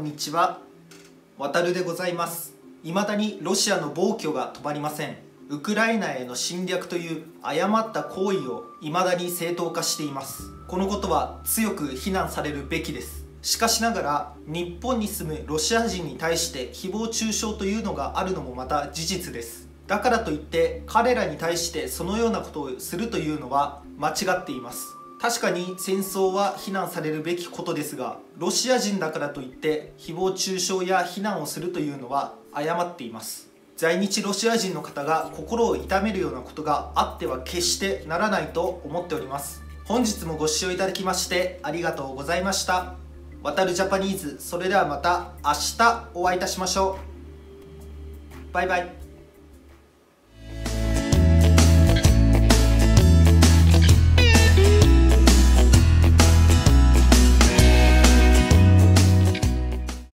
にちは、わたるでございます。未だにロシアの暴挙が止まりません。ウクライナへの侵略という誤った行為を未だに正当化しています。このことは強く非難されるべきです。しかしながら、日本に住むロシア人に対して誹謗中傷というのがあるのもまた事実です。だからといって彼らに対してそのようなことをするというのは間違っています。確かに戦争は非難されるべきことですが、ロシア人だからといって誹謗中傷や非難をするというのは誤っています。在日ロシア人の方が心を痛めるようなことがあっては決してならないと思っております。本日もご視聴いただきましてありがとうございました。わたるジャパニーズ、それではまた明日お会いいたしましょう。バイバイ。